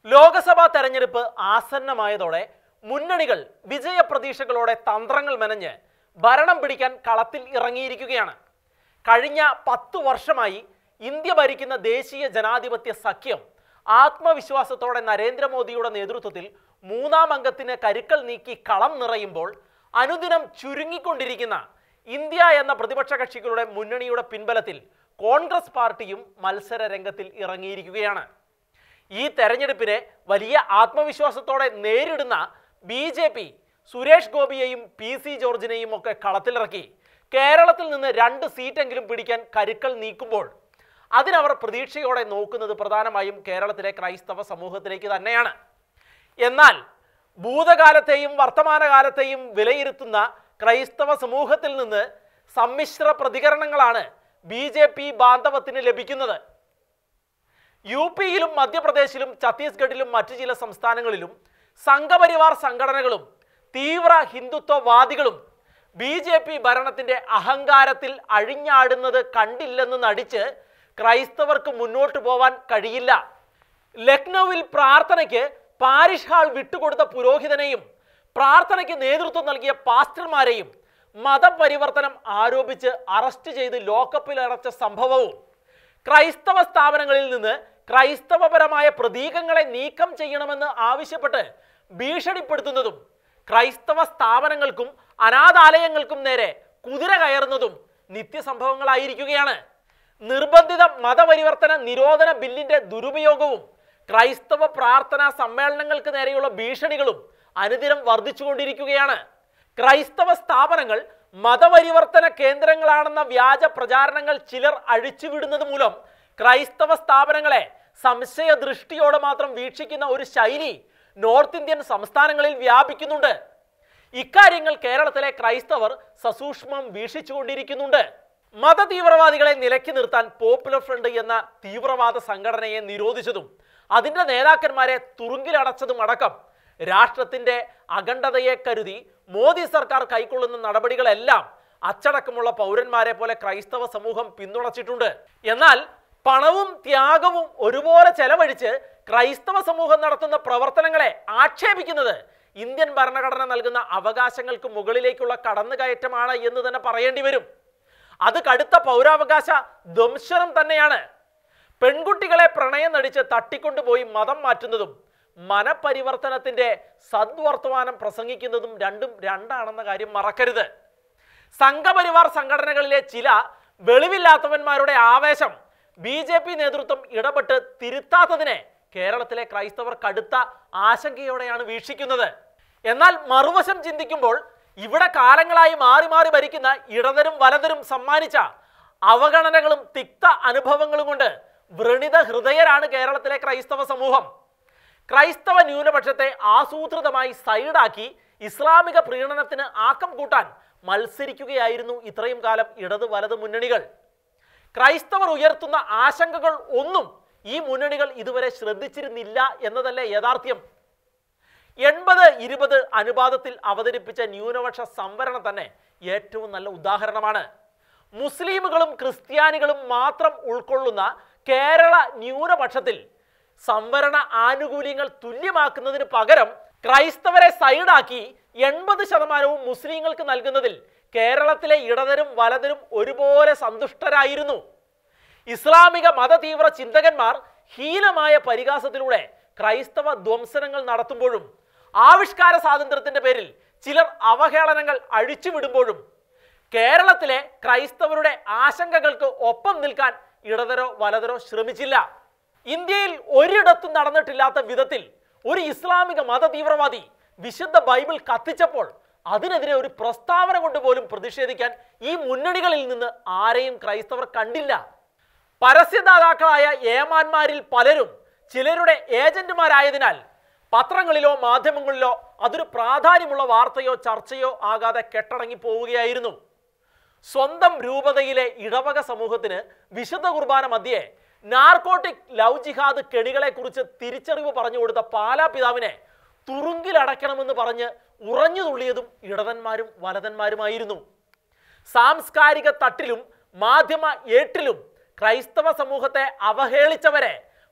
ലോക്സഭാ തെരഞ്ഞെടുപ്പ് ആസന്നമായതോടെ മുന്നണികൾ വിജയപ്രതീക്ഷകളോടെ തന്ത്രങ്ങൾ മെനഞ്ഞ് ഭരണം പിടിക്കാൻ കളത്തിൽ ഇറങ്ങിയിരിക്കുകയാണ്. കഴിഞ്ഞ 10 വർഷമായി ഇന്ത്യ ഭരിക്കുന്ന ദേശീയ ജനാധിപത്യ സഖ്യം ആത്മവിശ്വാസത്തോടെ നരേന്ദ്രമോദിയുടെ നേതൃത്വത്തിൽ 3ാം അംഗത്തിന് കരുക്കൾ നീക്കി കളം നിറയുമ്പോൾ അനുദിനം ചുരുങ്ങിക്കൊണ്ടിരിക്കുന്ന ഇന്ത്യ എന്ന പ്രതിപക്ഷ കക്ഷികളുടെ മുന്നണിയുടെ പിൻബലത്തിൽ കോൺഗ്രസ് പാർട്ടിയും മത്സര രംഗത്തിൽ ഇറങ്ങിയിരിക്കുകയാണ്. ഈ തെരഞ്ഞെടുപ്പിനെ വലിയ ആത്മവിശ്വാസത്തോടെ നേരിടുന്ന BJP സുരേഷ് ഗോപിയെയും PC ജോർജിനെയും ഒക്കെ കളത്തിലിറക്കി കേരളത്തിൽ നിന്ന് 2 സീറ്റെങ്കിലും പിടിക്കാൻ കരുക്കൾ നീക്കുമ്പോൾ അതിനവർ പ്രതീക്ഷയോടെ നോക്കുന്നത് പ്രധാനമായും കേരളത്തിലെ ക്രൈസ്തവ സമൂഹത്തിലേക്ക് തന്നെയാണ്. എന്നാൽ ഭൂതകാലത്തെയും വർത്തമാനകാലത്തെയും വിലയിരുത്തുന്ന ക്രൈസ്തവ സമൂഹത്തിൽ നിന്ന് സമ്മിശ്ര പ്രതികരണങ്ങളാണ് BJP ബാന്ധവത്തിന് ലഭിക്കുന്നത്. UP-യിലും മധ്യപ്രദേശിലും ഛത്തീസ്ഗഡിലും മറ്റു ചില സംസ്ഥാനങ്ങളിലും സംഘപരിവാർ സംഘടനകളും തീവ്ര ഹിന്ദുത്വവാദികളും BJP ഭരണത്തിന്റെ അഹങ്കാരത്തിൽ അഴിഞ്ഞാടുന്നത് കണ്ടില്ലെന്ന് നടിച്ച് ക്രൈസ്തവർക്ക് മുന്നോട്ട് പോവാൻ കഴിയില്ല. ലക്നൌവിൽ പ്രാർത്ഥനയ്ക്ക് പാരിഷ് ഹാൾ വിട്ടുകൊടുത്ത പുരോഹിതനെയും പ്രാർത്ഥനയ്ക്ക് നേതൃത്വം നൽകിയ പാസ്റ്റർമാരെയും മതപരിവർത്തനം ആരോപിച്ച് അറസ്റ്റ് ചെയ്ത് ലോക്കപ്പിൽ അടച്ച സംഭവവും ക്രൈസ്തവ സ്ഥാപനങ്ങളിൽ നിന്ന് ക്രൈസ്തവപരമായ പ്രതീകങ്ങളെ നീക്കം ചെയ്യണമെന്ന് ആവശ്യപ്പെട്ട് ഭീഷണിപ്പെടുത്തുന്നതും ക്രൈസ്തവ സ്ഥാപനങ്ങൾക്കും അനാഥാലയങ്ങൾക്കും നേരെ കുതിര കയറുന്നതും നിത്യസംഭവങ്ങളായിരിക്കുകയാണ്. നിർബന്ധിത മതപരിവർത്തന നിരോധന ബില്ലിന്റെ ദുരുപയോഗവും ക്രൈസ്തവ പ്രാർത്ഥനാ സമ്മേളനങ്ങൾക്ക് നേരെയുള്ള ഭീഷണികളും അനുദിനം വർദ്ധിച്ചുകൊണ്ടിരിക്കുകയാണ്. ക്രൈസ്തവ സ്ഥാപനങ്ങൾ മതപരിവർത്തന കേന്ദ്രങ്ങളാണെന്ന വ്യാജ പ്രചാരണങ്ങൾ ചിലർ അഴിച്ചുവിടുന്നത് മൂലം ക്രൈസ്തവ സ്ഥാപനങ്ങളെ സംശയദൃഷ്ടിയോടെ മാത്രം വീക്ഷിക്കുന്ന ഒരു ശൈലി നോർത്ത് ഇന്ത്യൻ സംസ്ഥാനങ്ങളിൽ വ്യാപിക്കുന്നുണ്ട്. ഇക്കാര്യങ്ങൾ കേരളത്തിലെ ക്രൈസ്തവർ സസൂക്ഷ്മം വീക്ഷിച്ചുകൊണ്ടിരിക്കുന്നുണ്ട്. മതതീവ്രവാദികളെ നിലയ്ക്ക് നിർത്താൻ പോപ്പുലർ ഫ്രണ്ട് എന്ന തീവ്രവാദ സംഘടനയെ നിരോധിച്ചതും അതിൻ്റെ നേതാക്കന്മാരെ തുറുങ്കിലടച്ചതും അടക്കം രാഷ്ട്രത്തിന്റെ അഖണ്ഡതയെ കരുതി മോദി സർക്കാർ കൈക്കൊള്ളുന്ന നടപടികളെല്ലാം അച്ചടക്കമുള്ള പൗരന്മാരെ പോലെ ക്രൈസ്തവ സമൂഹം പിന്തുണച്ചിട്ടുണ്ട്. എന്നാൽ പണവും ത്യാഗവും ഒരുപോലെ ചെലവഴിച്ച് ക്രൈസ്തവ സമൂഹം നടത്തുന്ന പ്രവർത്തനങ്ങളെ ആക്ഷേപിക്കുന്നത് ഇന്ത്യൻ ഭരണഘടന നൽകുന്ന അവകാശങ്ങൾക്ക് മുകളിലേക്കുള്ള കടന്നുകയറ്റമാണ് എന്ന് തന്നെ പറയേണ്ടി വരും. അത് കടുത്ത പൗരാവകാശ ധ്വംസനം തന്നെയാണ്. പെൺകുട്ടികളെ പ്രണയം നടിച്ച് തട്ടിക്കൊണ്ടുപോയി മതം മാറ്റുന്നതും മനപരിവർത്തനത്തിന്റെ സദ്വർത്തമാനം പ്രസംഗിക്കുന്നതും രണ്ടാണെന്ന കാര്യം മറക്കരുത്. സംഘപരിവാർ സംഘടനകളിലെ ചില വെളിവില്ലാത്തവന്മാരുടെ ആവേശം BJP നേതൃത്വം ഇടപെട്ട് തിരുത്താത്തതിനെ കേരളത്തിലെ ക്രൈസ്തവർ കടുത്ത ആശങ്കയോടെയാണ് വീക്ഷിക്കുന്നത്. എന്നാൽ മറുവശം ചിന്തിക്കുമ്പോൾ ഇവിടെ കാലങ്ങളായി മാറി മാറി ഭരിക്കുന്ന ഇടതരും വലതരും സമ്മാനിച്ച അവഗണനകളും തിക്ത അനുഭവങ്ങളും കൊണ്ട് വ്രണിത ഹൃദയരാണ് കേരളത്തിലെ ക്രൈസ്തവ സമൂഹം. ക്രൈസ്തവ ന്യൂനപക്ഷത്തെ ആസൂത്രിതമായി സൈഡാക്കി ഇസ്ലാമിക പ്രീണനത്തിന് ആക്കം കൂട്ടാൻ മത്സരിക്കുകയായിരുന്നു ഇത്രയും കാലം ഇടത് വലത് മുന്നണികൾ. ക്രൈസ്തവർ ഉയർത്തുന്ന ആശങ്കകൾ ഒന്നും ഈ മുന്നണികൾ ഇതുവരെ ശ്രദ്ധിച്ചിരുന്നില്ല എന്നതല്ലേ യാഥാർത്ഥ്യം. 80-20 അനുപാതത്തിൽ അവതരിപ്പിച്ച ന്യൂനപക്ഷ സംവരണം തന്നെ ഏറ്റവും നല്ല ഉദാഹരണമാണ്. മുസ്ലിമുകളും ക്രിസ്ത്യാനികളും മാത്രം ഉൾക്കൊള്ളുന്ന കേരള ന്യൂനപക്ഷത്തിൽ സംവരണ ആനുകൂല്യങ്ങൾ തുല്യമാക്കുന്നതിന് പകരം ക്രൈസ്തവരെ സൈഡാക്കി 80% മുസ്ലിങ്ങൾക്ക് നൽകുന്നതിൽ കേരളത്തിലെ ഇടതരും വലതരും ഒരുപോലെ സന്തുഷ്ടരായിരുന്നു. ഇസ്ലാമിക മതതീവ്ര ചിന്തകന്മാർ ഹീനമായ പരിഹാസത്തിലൂടെ ക്രൈസ്തവ ധ്വംസനങ്ങൾ നടത്തുമ്പോഴും ആവിഷ്കാര സ്വാതന്ത്ര്യത്തിന്റെ പേരിൽ ചിലർ അവഹേളനങ്ങൾ അഴിച്ചുവിടുമ്പോഴും കേരളത്തിലെ ക്രൈസ്തവരുടെ ആശങ്കകൾക്ക് ഒപ്പം നിൽക്കാൻ ഇടതരോ വലതരോ ശ്രമിച്ചില്ല. ഇന്ത്യയിൽ ഒരിടത്തും നടന്നിട്ടില്ലാത്ത വിധത്തിൽ ഒരു ഇസ്ലാമിക മതതീവ്രവാദി വിശുദ്ധ ബൈബിൾ കത്തിച്ചപ്പോൾ അതിനെതിരെ ഒരു പ്രസ്താവന കൊണ്ടുപോലും പ്രതിഷേധിക്കാൻ ഈ മുന്നണികളിൽ നിന്ന് ആരെയും ക്രൈസ്തവർ കണ്ടില്ല. പരസ്യദാതാക്കളായ ഏമാന്മാരിൽ പലരും ചിലരുടെ ഏജന്റുമാരായതിനാൽ പത്രങ്ങളിലോ മാധ്യമങ്ങളിലോ അതൊരു പ്രാധാന്യമുള്ള വാർത്തയോ ചർച്ചയോ ആകാതെ കെട്ടടങ്ങി പോവുകയായിരുന്നു. സ്വന്തം രൂപതയിലെ ഇടവക സമൂഹത്തിന് വിശുദ്ധ കുർബാന മധ്യേ നാർക്കോട്ടിക് ലവ് ജിഹാദ് കെണികളെ കുറിച്ച് തിരിച്ചറിവ് പറഞ്ഞു കൊടുത്ത പാലാ പിതാവിനെ തുറുങ്കിലടയ്ക്കണമെന്ന് പറഞ്ഞ് ഉറഞ്ഞു തുള്ളിയതും ഇടതന്മാരും വലതന്മാരുമായിരുന്നു. സാംസ്കാരിക തട്ടിലും മാധ്യമ ഏട്ടിലും ക്രൈസ്തവ സമൂഹത്തെ അവഹേളിച്ചവരെ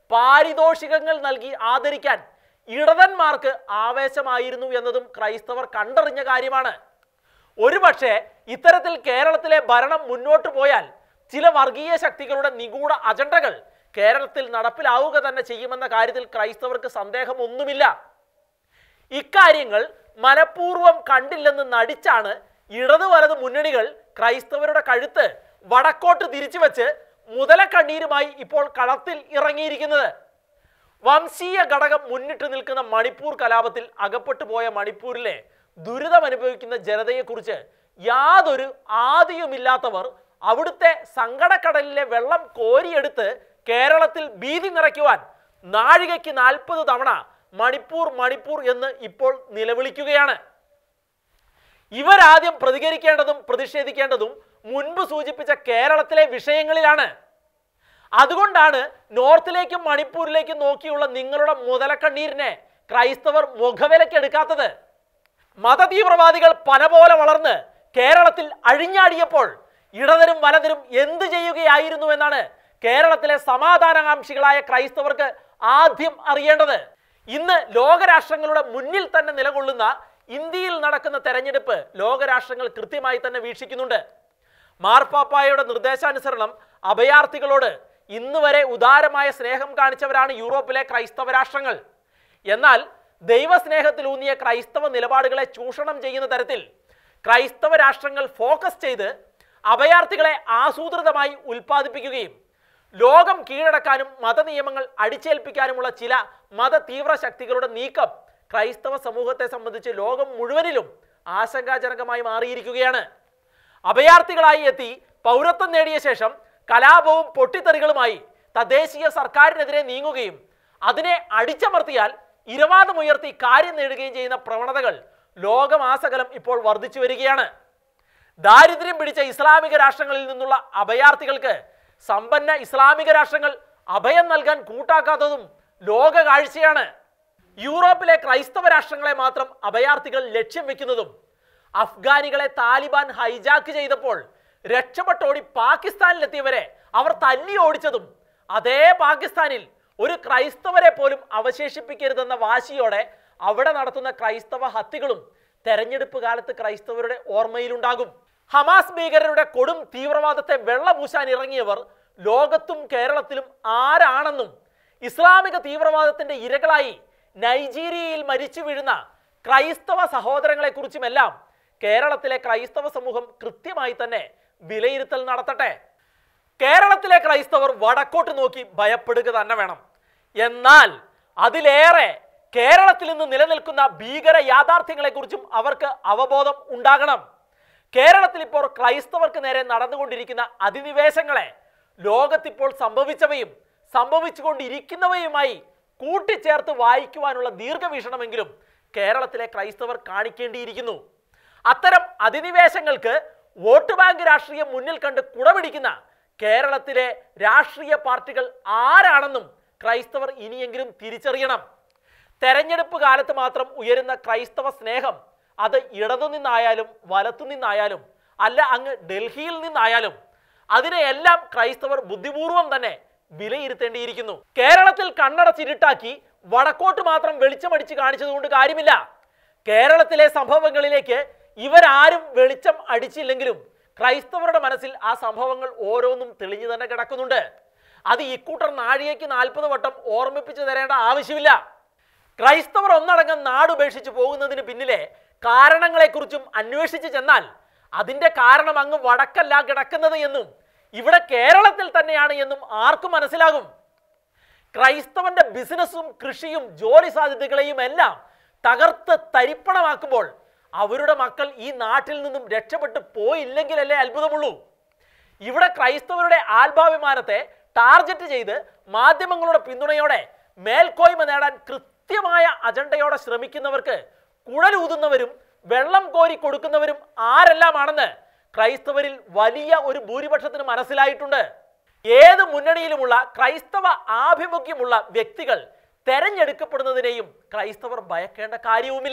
പാരിതോഷികങ്ങൾ നൽകി ആദരിക്കാൻ ഇടതന്മാർക്ക് ആവേശമായിരുന്നു എന്നതും ക്രൈസ്തവർ കണ്ടറിഞ്ഞ കാര്യമാണ്. ഒരുപക്ഷെ ഇത്തരത്തിൽ കേരളത്തിലെ ഭരണം മുന്നോട്ട് പോയാൽ ചില വർഗീയ ശക്തികളുടെ നിഗൂഢ അജണ്ടകൾ കേരളത്തിൽ നടപ്പിലാവുക തന്നെ ചെയ്യുമെന്ന കാര്യത്തിൽ ക്രൈസ്തവർക്ക് സന്ദേഹമൊന്നുമില്ല. ഇക്കാര്യങ്ങൾ മനഃപൂർവ്വം കണ്ടില്ലെന്ന് നടിച്ചാണ് ഇടതു വലത് മുന്നണികൾ ക്രൈസ്തവരുടെ കഴുത്ത് വടക്കോട്ട് തിരിച്ചുവെച്ച് മുതലക്കണ്ണീരുമായി ഇപ്പോൾ കളത്തിൽ ഇറങ്ങിയിരിക്കുന്നത്. വംശീയ ഘടകം മുന്നിട്ട് നിൽക്കുന്ന മണിപ്പൂർ കലാപത്തിൽ അകപ്പെട്ടു പോയ മണിപ്പൂരിലെ ദുരിതമനുഭവിക്കുന്ന ജനതയെക്കുറിച്ച് യാതൊരു ആദിയുമില്ലാത്തവർ അവിടുത്തെ സങ്കടക്കടലിലെ വെള്ളം കോരിയെടുത്ത് കേരളത്തിൽ ഭീതി നിറയ്ക്കുവാൻ നാഴികയ്ക്ക് 40 തവണ മണിപ്പൂർ മണിപ്പൂർ എന്ന് ഇപ്പോൾ നിലവിളിക്കുകയാണ്. ഇവരാദ്യം പ്രതികരിക്കേണ്ടതും പ്രതിഷേധിക്കേണ്ടതും മുൻപ് സൂചിപ്പിച്ച കേരളത്തിലെ വിഷയങ്ങളിലാണ്. അതുകൊണ്ടാണ് നോർത്തിലേക്കും മണിപ്പൂരിലേക്കും നോക്കിയുള്ള നിങ്ങളുടെ മുതലക്കണ്ണീരിനെ ക്രൈസ്തവർ മുഖവിലക്കെടുക്കാത്തത്. മതതീവ്രവാദികൾ പന പോലെ വളർന്ന് കേരളത്തിൽ അഴിഞ്ഞാടിയപ്പോൾ ഇടതരും വലതരും എന്ത് ചെയ്യുകയായിരുന്നു എന്നാണ് കേരളത്തിലെ സമാധാനകാംക്ഷികളായ ക്രൈസ്തവർക്ക് ആദ്യം അറിയേണ്ടത്. ഇന്ന് ലോകരാഷ്ട്രങ്ങളുടെ മുന്നിൽ തന്നെ നിലകൊള്ളുന്ന ഇന്ത്യയിൽ നടക്കുന്ന തെരഞ്ഞെടുപ്പ് ലോകരാഷ്ട്രങ്ങൾ കൃത്യമായി തന്നെ വീക്ഷിക്കുന്നുണ്ട്. മാർപ്പാപ്പായുടെ നിർദ്ദേശാനുസരണം അഭയാർത്ഥികളോട് ഇന്ന് വരെ ഉദാരമായ സ്നേഹം കാണിച്ചവരാണ് യൂറോപ്പിലെ ക്രൈസ്തവ രാഷ്ട്രങ്ങൾ. എന്നാൽ ദൈവസ്നേഹത്തിലൂന്നിയ ക്രൈസ്തവ നിലപാടുകളെ ചൂഷണം ചെയ്യുന്ന തരത്തിൽ ക്രൈസ്തവ രാഷ്ട്രങ്ങൾ ഫോക്കസ് ചെയ്ത് അഭയാർത്ഥികളെ ആസൂത്രിതമായി ഉൽപ്പാദിപ്പിക്കുകയും ലോകം കീഴടക്കാനും മതനിയമങ്ങൾ അടിച്ചേൽപ്പിക്കാനുമുള്ള ചില മതതീവ്ര ശക്തികളുടെ നീക്കം ക്രൈസ്തവ സമൂഹത്തെ സംബന്ധിച്ച് ലോകം മുഴുവനിലും ആശങ്കാജനകമായി മാറിയിരിക്കുകയാണ്. അഭയാർത്ഥികളായി എത്തി പൗരത്വം നേടിയ ശേഷം കലാപവും പൊട്ടിത്തെറികളുമായി തദ്ദേശീയ സർക്കാരിനെതിരെ നീങ്ങുകയും അതിനെ അടിച്ചമർത്തിയാൽ ഇരവാദമുയർത്തി കാര്യം നേടുകയും ചെയ്യുന്ന പ്രവണതകൾ ലോകമാസകലം ഇപ്പോൾ വർദ്ധിച്ചു വരികയാണ്. ദാരിദ്ര്യം പിടിച്ച ഇസ്ലാമിക രാഷ്ട്രങ്ങളിൽ നിന്നുള്ള അഭയാർത്ഥികൾക്ക് സമ്പന്ന ഇസ്ലാമിക രാഷ്ട്രങ്ങൾ അഭയം നൽകാൻ കൂട്ടാക്കാത്തതും ലോക കാഴ്ചയാണ്. യൂറോപ്പിലെ ക്രൈസ്തവ രാഷ്ട്രങ്ങളെ മാത്രം അഭയാർത്ഥികൾ ലക്ഷ്യം വെക്കുന്നതും അഫ്ഗാനികളെ താലിബാൻ ഹൈജാക്ക് ചെയ്തപ്പോൾ രക്ഷപ്പെട്ടോടി പാകിസ്ഥാനിലെത്തിയവരെ അവർ തല്ലി ഓടിച്ചതും അതേ പാകിസ്ഥാനിൽ ഒരു ക്രൈസ്തവരെ പോലും അവശേഷിപ്പിക്കരുതെന്ന വാശിയോടെ അവിടെ നടത്തുന്ന ക്രൈസ്തവ ഹത്യകളും തെരഞ്ഞെടുപ്പ് കാലത്ത് ക്രൈസ്തവരുടെ ഓർമ്മയിലുണ്ടാകും. ഹമാസ് ഭീകരരുടെ കൊടും തീവ്രവാദത്തെ വെള്ളപൂശാൻ ഇറങ്ങിയവർ ലോകത്തും കേരളത്തിലും ആരാണെന്നും ഇസ്ലാമിക തീവ്രവാദത്തിന്റെ ഇരകളായി നൈജീരിയയിൽ മരിച്ചു വീഴുന്ന ക്രൈസ്തവ സഹോദരങ്ങളെക്കുറിച്ചുമെല്ലാം കേരളത്തിലെ ക്രൈസ്തവ സമൂഹം കൃത്യമായി തന്നെ വിലയിരുത്തൽ നടത്തട്ടെ. കേരളത്തിലെ ക്രൈസ്തവർ വടക്കോട്ട് നോക്കി ഭയപ്പെടുക തന്നെ വേണം. എന്നാൽ അതിലേറെ കേരളത്തിൽ നിന്ന് നിലനിൽക്കുന്ന ഭീകര യാഥാർത്ഥ്യങ്ങളെക്കുറിച്ചും അവർക്ക് അവബോധം ഉണ്ടാകണം. കേരളത്തിൽ ഇപ്പോൾ ക്രൈസ്തവർക്ക് നേരെ നടന്നുകൊണ്ടിരിക്കുന്ന അധിനിവേശങ്ങളെ ലോകത്തിപ്പോൾ സംഭവിച്ചവയും സംഭവിച്ചുകൊണ്ടിരിക്കുന്നവയുമായി കൂട്ടിച്ചേർത്ത് വായിക്കുവാനുള്ള ദീർഘവീക്ഷണമെങ്കിലും കേരളത്തിലെ ക്രൈസ്തവർ കാണിക്കേണ്ടിയിരിക്കുന്നു. അത്തരം അധിനിവേശങ്ങൾക്ക് വോട്ട് ബാങ്ക് രാഷ്ട്രീയം മുന്നിൽ കണ്ട് കുടപിടിക്കുന്ന കേരളത്തിലെ രാഷ്ട്രീയ പാർട്ടികൾ ആരാണെന്നും ക്രൈസ്തവർ ഇനിയെങ്കിലും തിരിച്ചറിയണം. തെരഞ്ഞെടുപ്പ് കാലത്ത് മാത്രം ഉയരുന്ന ക്രൈസ്തവ സ്നേഹം അത് ഇടതുനിന്നായാലും വലത്തുനിന്നായാലും അല്ല അങ്ങ് ഡൽഹിയിൽ നിന്നായാലും അതിനെയെല്ലാം ക്രൈസ്തവർ ബുദ്ധിപൂർവം തന്നെ വിലയിരുത്തേണ്ടിയിരിക്കുന്നു. കേരളത്തിൽ കണ്ണടച്ചിരുട്ടാക്കി വടക്കോട്ട് മാത്രം വെളിച്ചമടിച്ച് കാണിച്ചതുകൊണ്ട് കാര്യമില്ല. കേരളത്തിലെ സംഭവങ്ങളിലേക്ക് ഇവരാരും വെളിച്ചം അടിച്ചില്ലെങ്കിലും ക്രൈസ്തവരുടെ മനസ്സിൽ ആ സംഭവങ്ങൾ ഓരോന്നും തെളിഞ്ഞു തന്നെ കിടക്കുന്നുണ്ട്. അത് ഇക്കൂട്ടർ നാഴികയ്ക്ക് 40 വട്ടം ഓർമ്മിപ്പിച്ചു തരേണ്ട ആവശ്യമില്ല. ക്രൈസ്തവർ ഒന്നടങ്കം നാടുപേക്ഷിച്ചു പോകുന്നതിന് പിന്നിലെ കാരണങ്ങളെക്കുറിച്ചും അന്വേഷിച്ച് ചെന്നാൽ അതിൻ്റെ കാരണം അങ്ങ് വടക്കല്ല കിടക്കുന്നത് എന്നും ഇവിടെ കേരളത്തിൽ തന്നെയാണ് എന്നും ആർക്കും മനസ്സിലാകും. ക്രൈസ്തവന്റെ ബിസിനസ്സും കൃഷിയും ജോലി സാധ്യതകളെയും എല്ലാം തകർത്ത് തരിപ്പണമാക്കുമ്പോൾ അവരുടെ മക്കൾ ഈ നാട്ടിൽ നിന്നും രക്ഷപ്പെട്ടു പോയില്ലെങ്കിലല്ലേ അത്ഭുതമുള്ളൂ. ഇവിടെ ക്രൈസ്തവരുടെ ആത്മാഭിമാനത്തെ ടാർഗറ്റ് ചെയ്ത് മാധ്യമങ്ങളുടെ പിന്തുണയോടെ മേൽക്കോയ്മ നേടാൻ കൃത്യമായ അജണ്ടയോടെ ശ്രമിക്കുന്നവർക്ക് കുഴലൂതുന്നവരും വെള്ളം കോരി കൊടുക്കുന്നവരും ആരെല്ലാമാണെന്ന് ക്രൈസ്തവരിൽ വലിയ ഒരു ഭൂരിപക്ഷത്തിന് മനസ്സിലായിട്ടുണ്ട്. ഏത് മുന്നണിയിലുമുള്ള ക്രൈസ്തവ ആഭിമുഖ്യമുള്ള വ്യക്തികൾ തെരഞ്ഞെടുക്കപ്പെടുന്നതിനെയും ക്രൈസ്തവർ ഭയക്കേണ്ട കാര്യവുമില്ല.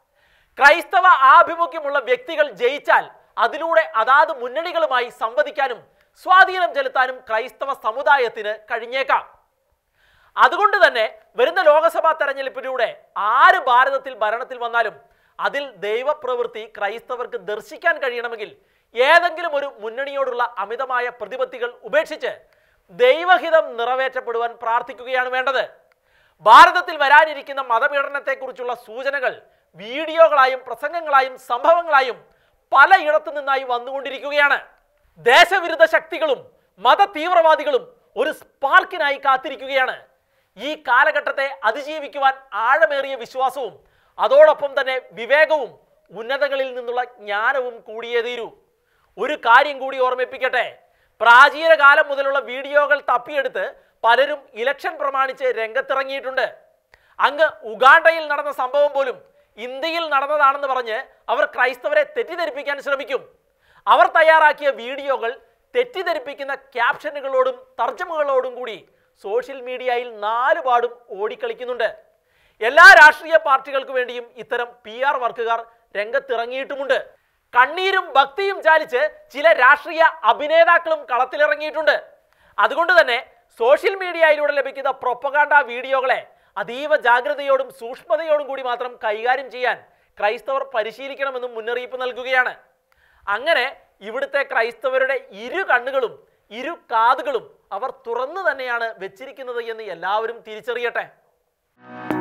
ക്രൈസ്തവ ആഭിമുഖ്യമുള്ള വ്യക്തികൾ ജയിച്ചാൽ അതിലൂടെ അതാത് മുന്നണികളുമായി സംവദിക്കാനും സ്വാധീനം ചെലുത്താനും ക്രൈസ്തവ സമുദായത്തിന് കഴിഞ്ഞേക്കാം. അതുകൊണ്ട് തന്നെ വരുന്ന ലോക്സഭാ തെരഞ്ഞെടുപ്പിലൂടെ ആര് ഭാരതത്തിൽ ഭരണത്തിൽ വന്നാലും അതിൽ ദൈവപ്രവൃത്തി ക്രൈസ്തവർക്ക് ദർശിക്കാൻ കഴിയണമെങ്കിൽ ഏതെങ്കിലും ഒരു മുന്നണിയോടുള്ള അമിതമായ പ്രതിപത്തികൾ ഉപേക്ഷിച്ച് ദൈവഹിതം നിറവേറ്റപ്പെടുവാൻ പ്രാർത്ഥിക്കുകയാണ് വേണ്ടത്. ഭാരതത്തിൽ വരാനിരിക്കുന്ന മതപീഡനത്തെക്കുറിച്ചുള്ള സൂചനകൾ വീഡിയോകളായും പ്രസംഗങ്ങളായും സംഭവങ്ങളായും പലയിടത്തു നിന്നായി വന്നുകൊണ്ടിരിക്കുകയാണ്. ദേശവിരുദ്ധ ശക്തികളും മത തീവ്രവാദികളും ഒരു സ്പാർക്കിനായി കാത്തിരിക്കുകയാണ്. ഈ കാലഘട്ടത്തെ അതിജീവിക്കുവാൻ ആഴമേറിയ വിശ്വാസവും അതോടൊപ്പം തന്നെ വിവേകവും ഉന്നതങ്ങളിൽ നിന്നുള്ള ജ്ഞാനവും കൂടിയേ തീരൂ. ഒരു കാര്യം കൂടി ഓർമ്മിപ്പിക്കട്ടെ, പ്രാചീന കാലം മുതലുള്ള വീഡിയോകൾ തപ്പിയെടുത്ത് പലരും ഇലക്ഷൻ പ്രമാണിച്ച് രംഗത്തിറങ്ങിയിട്ടുണ്ട്. അങ്ങ് ഉഗാണ്ടയിൽ നടന്ന സംഭവം പോലും ഇന്ത്യയിൽ നടന്നതാണെന്ന് പറഞ്ഞ് അവർ ക്രൈസ്തവരെ തെറ്റിദ്ധരിപ്പിക്കാൻ ശ്രമിക്കും. അവർ തയ്യാറാക്കിയ വീഡിയോകൾ തെറ്റിദ്ധരിപ്പിക്കുന്ന ക്യാപ്ഷനുകളോടും തർജ്ജമകളോടും കൂടി സോഷ്യൽ മീഡിയയിൽ നാലുപാടും ഓടിക്കളിക്കുന്നുണ്ട്. എല്ലാ രാഷ്ട്രീയ പാർട്ടികൾക്ക് വേണ്ടിയും ഇത്തരം PR വർക്കുകാർ രംഗത്തിറങ്ങിയിട്ടുമുണ്ട്. കണ്ണീരും ഭക്തിയും ചാലിച്ച് ചില രാഷ്ട്രീയ അഭിനേതാക്കളും കളത്തിലിറങ്ങിയിട്ടുണ്ട്. അതുകൊണ്ട് തന്നെ സോഷ്യൽ മീഡിയയിലൂടെ ലഭിക്കുന്ന പ്രൊപ്പഗാൻഡ വീഡിയോകളെ അതീവ ജാഗ്രതയോടും സൂക്ഷ്മതയോടും കൂടി മാത്രം കൈകാര്യം ചെയ്യാൻ ക്രൈസ്തവർ പരിശീലിക്കണമെന്നും മുന്നറിയിപ്പ് നൽകുകയാണ്. അങ്ങനെ ഇവിടുത്തെ ക്രൈസ്തവരുടെ ഇരു കണ്ണുകളും ഇരു കാതുകളും അവർ തുറന്നു തന്നെയാണ് വെച്ചിരിക്കുന്നത് എന്ന് എല്ലാവരും തിരിച്ചറിയട്ടെ.